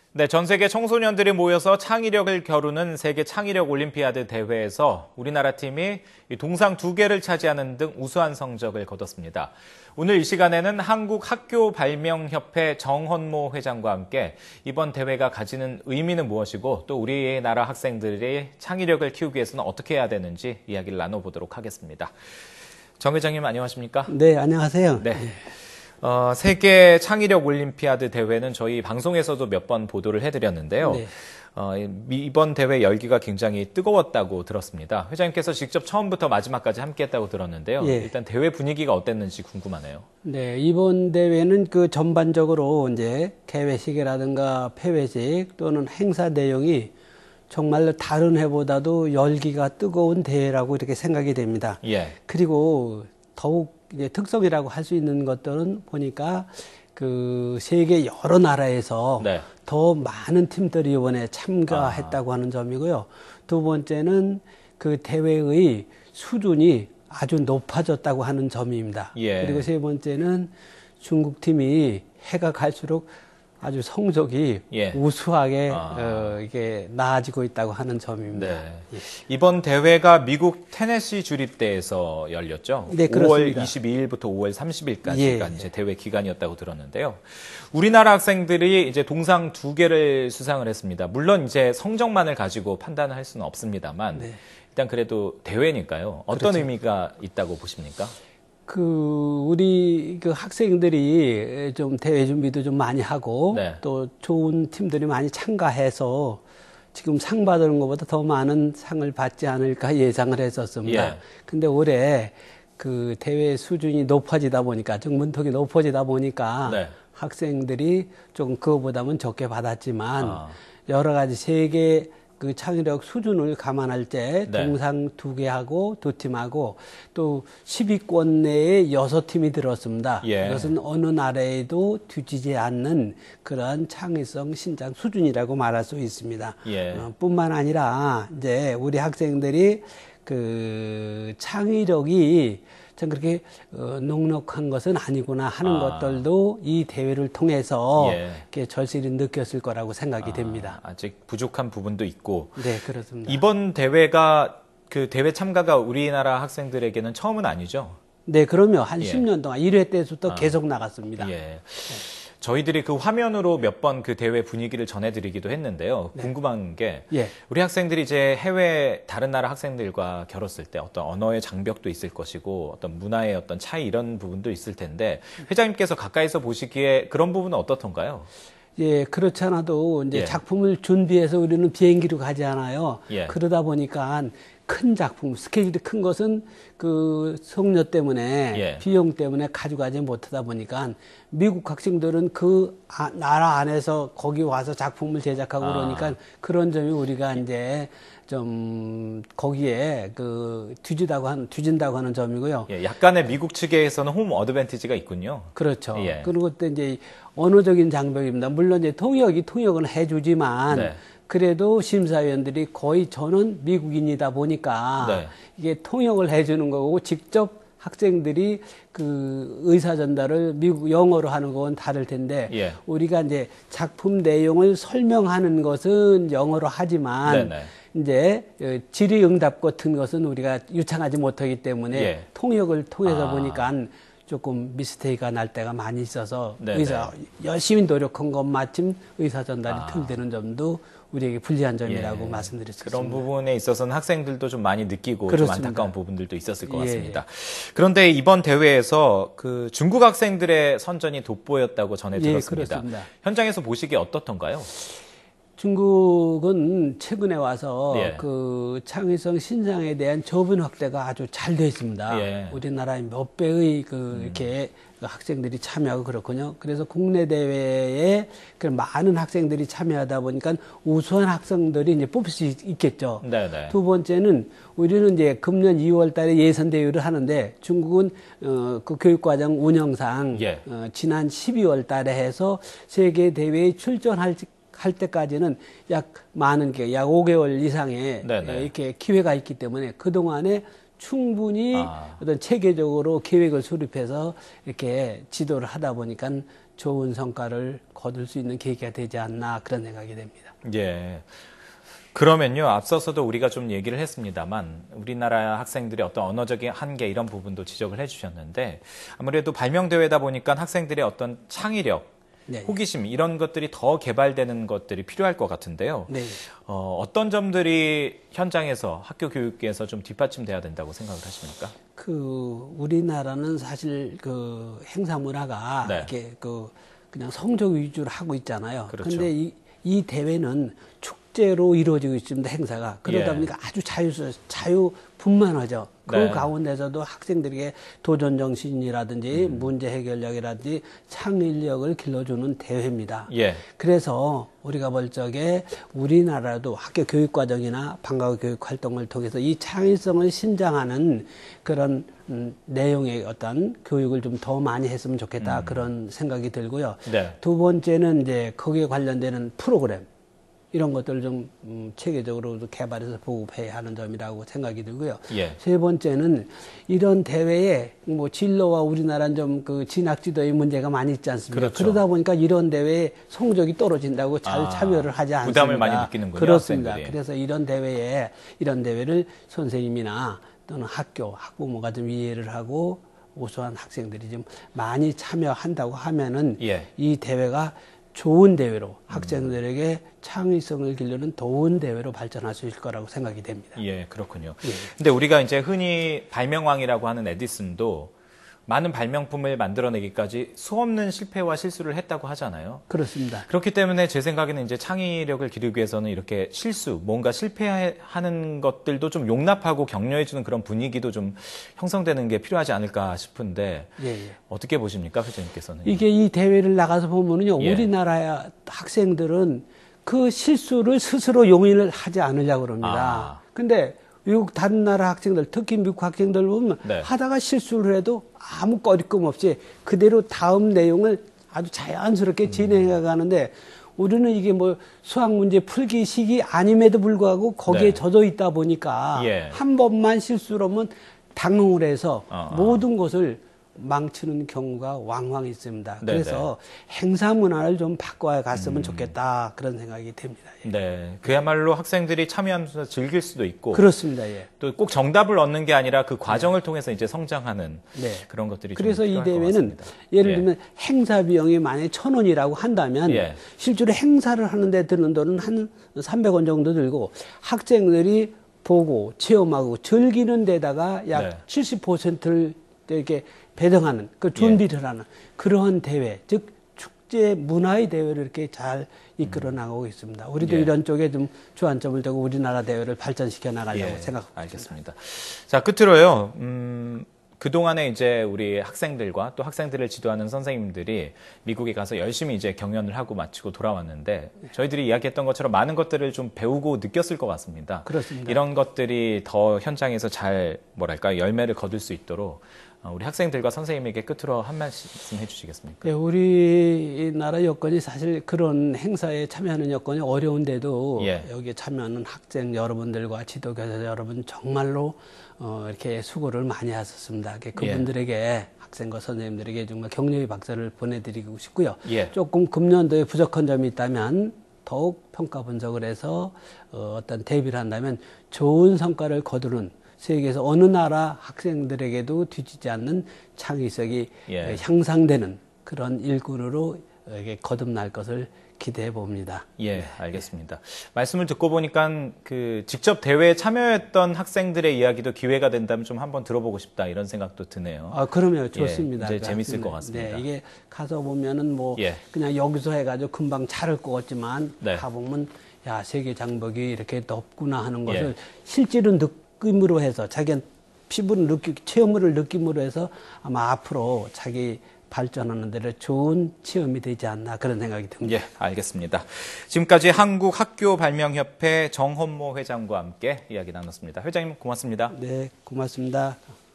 네, 전 세계 청소년들이 모여서 창의력을 겨루는 세계 창의력 올림피아드 대회에서 우리나라 팀이 동상 2개를 차지하는 등 우수한 성적을 거뒀습니다. 오늘 이 시간에는 한국학교발명협회 정헌모 회장과 함께 이번 대회가 가지는 의미는 무엇이고 또 우리나라 학생들의 창의력을 키우기 위해서는 어떻게 해야 되는지 이야기를 나눠보도록 하겠습니다. 정 회장님 안녕하십니까? 네, 안녕하세요. 네. 세계 창의력 올림피아드 대회는 저희 방송에서도 몇 번 보도를 해드렸는데요. 네. 이번 대회 열기가 굉장히 뜨거웠다고 들었습니다. 회장님께서 직접 처음부터 마지막까지 함께했다고 들었는데요. 예. 일단 대회 분위기가 어땠는지 궁금하네요. 네, 이번 대회는 전반적으로 이제 개회식이라든가 폐회식 또는 행사 내용이 정말로 다른 해보다도 열기가 뜨거운 대회라고 이렇게 생각이 됩니다. 예. 그리고 더욱 이제 특성이라고 할 수 있는 것들은 보니까 세계 여러 나라에서 네. 더 많은 팀들이 이번에 참가했다고 하는 점이고요. 두 번째는 그 대회의 수준이 아주 높아졌다고 하는 점입니다. 예. 그리고 세 번째는 중국 팀이 해가 갈수록 아주 성적이 예. 우수하게 이게 나아지고 있다고 하는 점입니다. 네. 예. 이번 대회가 미국 테네시 주립대에서 열렸죠. 네, 5월 그렇습니다. 22일부터 5월 30일까지가 예. 이제 대회 기간이었다고 들었는데요. 우리나라 학생들이 이제 동상 2개를 수상을 했습니다. 물론 이제 성적만을 가지고 판단을 할 수는 없습니다만 네. 일단 그래도 대회니까요. 어떤 그렇죠. 의미가 있다고 보십니까? 우리 학생들이 좀 대회 준비도 좀 많이 하고 네. 또 좋은 팀들이 많이 참가해서 지금 상 받는 것보다 더 많은 상을 받지 않을까 예상을 했었습니다. 예. 근데 올해 대회 수준이 높아지다 보니까, 즉 문턱이 높아지다 보니까 네. 학생들이 조금 그거보다는 적게 받았지만 여러 가지 세계 창의력 수준을 감안할 때 네. 동상 2개하고 2팀하고 또 10위권 내에 6팀이 들었습니다. 예. 이것은 어느 나라에도 뒤지지 않는 그러한 창의성 신장 수준이라고 말할 수 있습니다. 예. 뿐만 아니라 이제 우리 학생들이 창의력이 참 그렇게 넉넉한 것은 아니구나 하는 것들도 이 대회를 통해서 예. 이렇게 절실히 느꼈을 거라고 생각이 됩니다. 아직 부족한 부분도 있고. 네, 그렇습니다. 이번 대회가 대회 참가가 우리나라 학생들에게는 처음은 아니죠? 네, 그러면 한 예. 10년 동안 1회 때부터 계속 나갔습니다. 예. 저희들이 화면으로 몇 번 대회 분위기를 전해드리기도 했는데요. 네. 궁금한 게 예. 우리 학생들이 이제 해외 다른 나라 학생들과 겨뤘을 때 어떤 언어의 장벽도 있을 것이고 어떤 문화의 어떤 차이 이런 부분도 있을 텐데 회장님께서 가까이서 보시기에 그런 부분은 어떻던가요? 예, 그렇지 않아도 이제 예. 작품을 준비해서 우리는 비행기로 가지 않아요. 예. 그러다 보니까 큰 작품, 스케일이 큰 것은 성료 때문에, 예. 비용 때문에 가져가지 못하다 보니까 미국 학생들은 나라 안에서 거기 와서 작품을 제작하고 그러니까 그런 점이 우리가 이제 좀 거기에 뒤진다고 하는 점이고요. 예, 약간의 미국 측에서는 홈 어드밴티지가 있군요. 그렇죠. 예. 그리고 또 이제 언어적인 장벽입니다. 물론 이제 통역은 해주지만 네. 그래도 심사위원들이 거의 저는 미국인이다 보니까 네. 이게 통역을 해주는 거고 직접 학생들이 의사 전달을 미국 영어로 하는 건 다를 텐데 예. 우리가 이제 작품 내용을 설명하는 것은 영어로 하지만 네네. 이제 질의응답 같은 것은 우리가 유창하지 못하기 때문에 예. 통역을 통해서 보니까 조금 미스테이크가 날 때가 많이 있어서 네네. 열심히 노력한 것 마침 의사 전달이 틀리는 점도 우리에게 불리한 점이라고 예. 말씀드릴 수 그런 있습니다. 부분에 있어서는 학생들도 좀 많이 느끼고 그렇습니다. 좀 안타까운 부분들도 있었을 것 예. 같습니다. 그런데 이번 대회에서 중국 학생들의 선전이 돋보였다고 전해 예, 들었습니다. 그렇습니다. 현장에서 보시기에 어떻던가요? 중국은 최근에 와서 예. 창의성 신장에 대한 저변 확대가 아주 잘 되어 있습니다. 예. 우리나라의 몇 배의 이렇게 학생들이 참여하고 그렇군요. 그래서 국내 대회에 많은 학생들이 참여하다 보니까 우수한 학생들이 이제 뽑힐 수 있겠죠. 네네. 두 번째는 우리는 이제 금년 2월 달에 예선 대회를 하는데 중국은 교육과정 운영상 예. 지난 12월 달에 해서 세계 대회에 출전할 때까지는 약 5개월 이상의 네네. 이렇게 기회가 있기 때문에 그동안에 충분히 어떤 체계적으로 계획을 수립해서 이렇게 지도를 하다 보니까 좋은 성과를 거둘 수 있는 계기가 되지 않나 그런 생각이 됩니다. 예. 그러면요, 앞서서도 우리가 좀 얘기를 했습니다만, 우리나라 학생들의 어떤 언어적인 한계 이런 부분도 지적을 해주셨는데, 아무래도 발명대회다 보니까 학생들의 어떤 창의력, 네. 호기심 이런 것들이 더 개발되는 것들이 필요할 것 같은데요. 네. 어떤 점들이 현장에서 학교 교육에서 좀 뒷받침돼야 된다고 생각을 하십니까? 우리나라는 사실 그 행사 문화가 네. 이렇게 그냥 성적 위주로 하고 있잖아요. 그렇죠. 그런데 이 대회는 축제로 이루어지고 있습니다, 행사가. 그러다 예. 보니까 아주 자유분만하죠. 그 네. 가운데서도 학생들에게 도전 정신이라든지 문제 해결력이라든지 창의력을 길러주는 대회입니다. 예. 그래서 우리가 볼 적에 우리나라도 학교 교육과정이나 방과후 교육 활동을 통해서 이 창의성을 신장하는 그런 내용의 어떤 교육을 좀 더 많이 했으면 좋겠다 그런 생각이 들고요. 네. 두 번째는 이제 거기에 관련되는 프로그램 이런 것들을 좀 체계적으로 개발해서 보급해야 하는 점이라고 생각이 들고요. 예. 세 번째는 이런 대회에 뭐 진로와 우리나라는 좀 그 진학지도의 문제가 많이 있지 않습니까? 그렇죠. 그러다 보니까 이런 대회에 성적이 떨어진다고 잘 참여를 하지 않습니다. 부담을 많이 느끼는군요. 그렇습니다. 학생들이. 그래서 이런 대회를 선생님이나 또는 학부모가 좀 이해를 하고 우수한 학생들이 좀 많이 참여한다고 하면은 예. 이 대회가 좋은 대회로 학생들에게 창의성을 기르는 좋은 대회로 발전할 수 있을 거라고 생각이 됩니다. 예, 그렇군요. 예. 근데 우리가 이제 흔히 발명왕이라고 하는 에디슨도 많은 발명품을 만들어내기까지 수없는 실패와 실수를 했다고 하잖아요. 그렇습니다. 그렇기 때문에 제 생각에는 이제 창의력을 기르기 위해서는 이렇게 뭔가 실패하는 것들도 좀 용납하고 격려해주는 그런 분위기도 좀 형성되는 게 필요하지 않을까 싶은데 예. 어떻게 보십니까, 회장님께서는? 이게 이 대회를 나가서 보면은요, 예. 우리나라 학생들은 그 실수를 스스로 용인을 하지 않으려고 그럽니다. 근데 외국 다른 나라 학생들, 특히 미국 학생들 보면 네. 하다가 실수를 해도 아무 꺼리낌 없이 그대로 다음 내용을 아주 자연스럽게 진행해 가는데 우리는 이게 뭐 수학 문제 풀기 시기 아님에도 불구하고 거기에 네. 젖어 있다 보니까 예. 한 번만 실수를 하면 당응을 해서 어. 모든 것을 망치는 경우가 왕왕 있습니다. 네네. 그래서 행사 문화를 좀 바꿔 갔으면 좋겠다 그런 생각이 듭니다. 예. 네, 그야말로 학생들이 참여하면서 즐길 수도 있고 그렇습니다. 예. 또 꼭 정답을 얻는 게 아니라 그 과정을 통해서 이제 성장하는 네. 그런 것들이 좀 그래서 이 필요할 것 대회는 같습니다. 예를 예. 들면 행사 비용이 만약에 1,000원이라고 한다면 예. 실제로 행사를 하는데 드는 돈은 한 300원 정도 들고 학생들이 보고 체험하고 즐기는 데다가 약 네. 70%를 이렇게 배정하는 그 준비를 하는 그러한 대회, 즉 축제 문화의 대회를 이렇게 잘 이끌어 나가고 있습니다. 우리도 예. 이런 쪽에 좀 주안점을 두고 우리나라 대회를 발전시켜 나가려고 예, 생각합니다. 알겠습니다. 자, 끝으로요. 그동안에 이제 우리 학생들과 또 학생들을 지도하는 선생님들이 미국에 가서 열심히 이제 경연을 하고 마치고 돌아왔는데 저희들이 이야기했던 것처럼 많은 것들을 좀 배우고 느꼈을 것 같습니다. 그렇습니다. 이런 것들이 더 현장에서 잘 열매를 거둘 수 있도록 우리 학생들과 선생님에게 끝으로 한 말씀 해주시겠습니까? 네, 우리나라 여건이 사실 그런 행사에 참여하는 여건이 어려운데도 예. 여기에 참여하는 학생 여러분들과 지도교사 여러분 정말로 이렇게 수고를 많이 하셨습니다. 그분들에게 학생과 선생님들에게 정말 격려의 박수를 보내드리고 싶고요. 예. 조금 금년도에 부족한 점이 있다면 더욱 평가 분석을 해서 어떤 대비를 한다면 좋은 성과를 거두는 세계에서 어느 나라 학생들에게도 뒤지지 않는 창의성이 예. 향상되는 그런 일꾼으로 거듭날 것을 기대해 봅니다. 예, 알겠습니다. 말씀을 듣고 보니까 직접 대회에 참여했던 학생들의 이야기도 기회가 된다면 좀 한번 들어보고 싶다 이런 생각도 드네요. 그러면 좋습니다. 이제 재밌을 것 같습니다. 네, 이게 가서 보면은 예. 그냥 여기서 해가지고 금방 차를 꼽았지만 네. 가보면 야, 세계 장벽이 이렇게 높구나 하는 것을 예. 실제로 느낌으로 해서 자기 피부를 체험을 느낌으로 해서 아마 앞으로 자기 발전하는 데를 좋은 체험이 되지 않나 그런 생각이 듭니다. 예, 알겠습니다. 지금까지 한국학교발명협회 정헌모 회장과 함께 이야기 나눴습니다. 회장님 고맙습니다. 네, 고맙습니다.